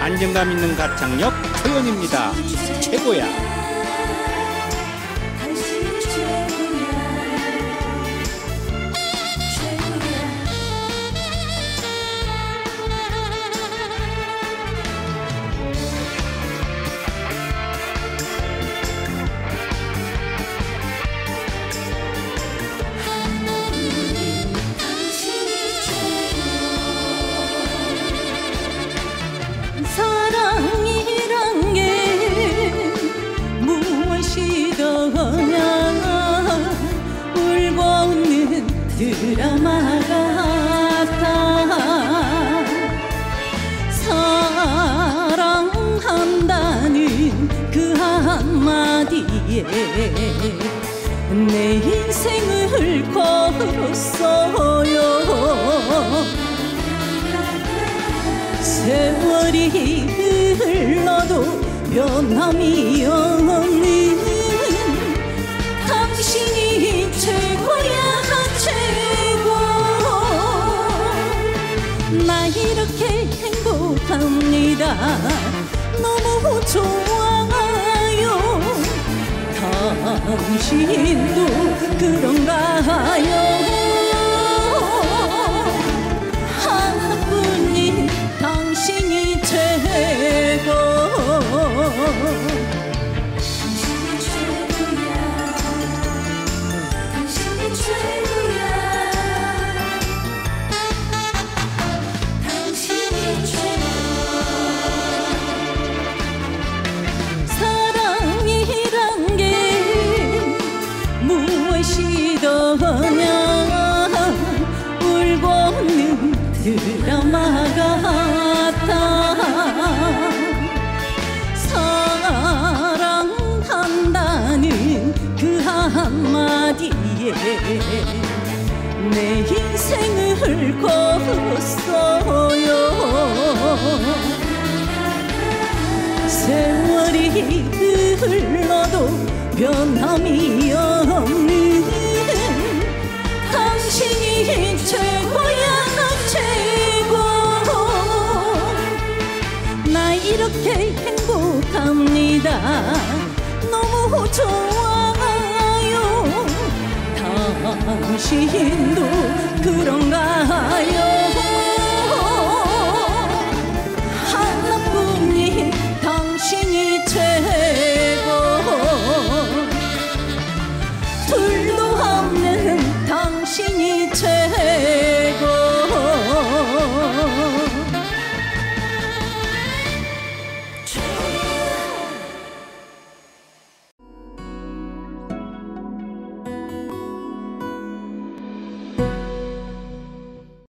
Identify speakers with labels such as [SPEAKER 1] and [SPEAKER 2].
[SPEAKER 1] 안정감 있는 가창력 초연입니다. 최고야.
[SPEAKER 2] 사랑이란 게 무엇이더냐. 울고 웃는 드라마 같아. 사랑한다는 그 한마디에 내 인생을 걸었어요. 세월이 흘러도 변함이 없는 당신이 최고야 최고. 나 이렇게 행복합니다. 너무 좋아요. 당신도 그런가요? 당신이 최고. 당신이 최고야. 당신이 최고야. 당신이 최고. 사랑이란 게 무엇이더냐. 울고 웃는 드라마 같아. 사랑한다는 그 한마디에 내 인생을 걸었어요. 세월이 흘러도 변함이 없는 당신이 최고야 최고. 나 이렇게 행복합니다. 너무 좋아요. 당신도 그런가요?